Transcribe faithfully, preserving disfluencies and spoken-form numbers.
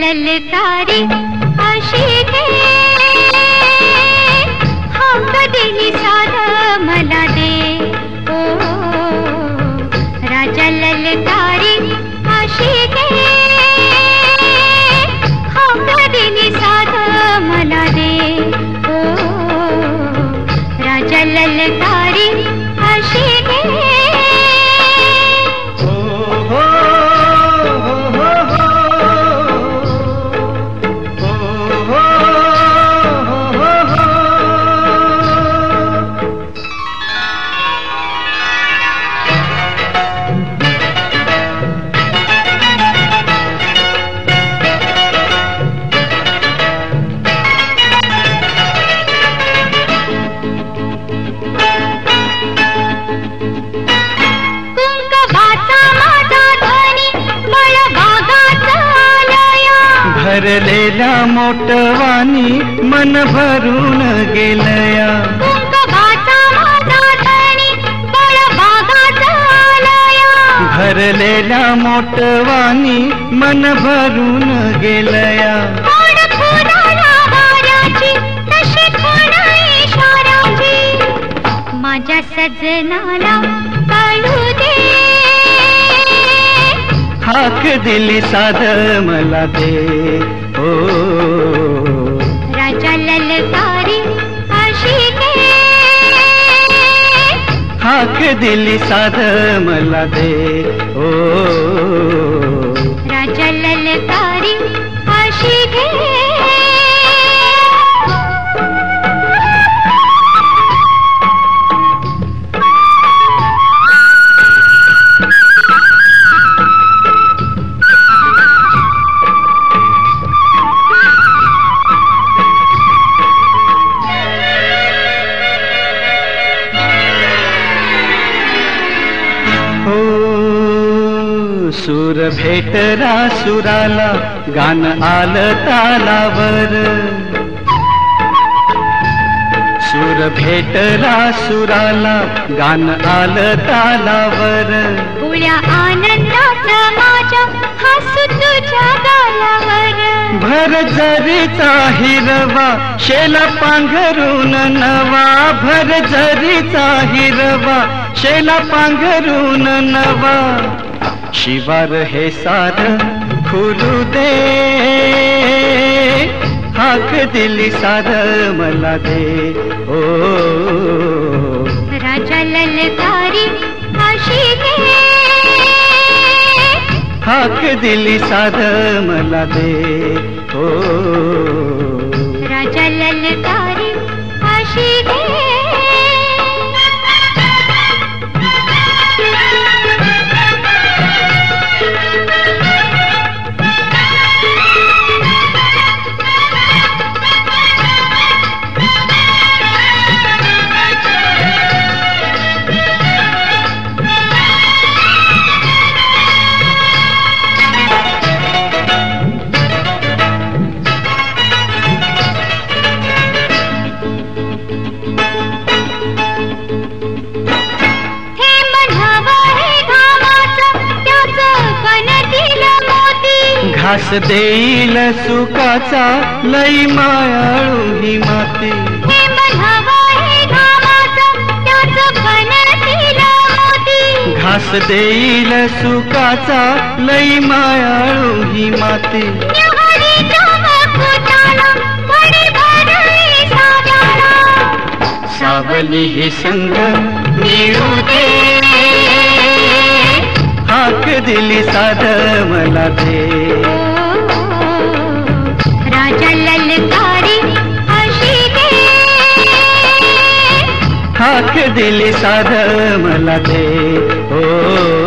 ललकारी आशिके हाक दिली साध मला दे ओ राजा ललकारी आशिके हाक दिली साध मला दे ओ राजा ललकारी आशिके भरलेला मोटवानी मन भरून गेलया भरलेला मोटवानी मन भरून गेलया माझ्या सजनाला काढू दे हाक दिली साध मला दे ओ राजा ललकारी आशिके हाक दिली साध मला दे ओ राजा ललकारी आशिके सूर भेटला सुराला गान आलं तालावर सूर भेटला सुराला गान आलं तालावर उळ्या आनंदाचा माझ्या हसू तुझ्या गालावर भर जरीचा हिरवा शेला पांघरून नवा भर जरीचा हिरवा शेला पांघरून नवा शिवार हे सार खुलू दे हाक दिली सार मला दे ओ राजा ललकारी आशिके हाक दिली सार मला दे ओ राजा ललकारी आशिके घास देईल सुखाचा लई मायाळू ही माती घास देईल सुखाचा लई मायाळू ही माती सावली ही संग मिळू दे हाक दिली साध मला दे राजा ललकारी आशिके हाक दिली साध मला दे ओ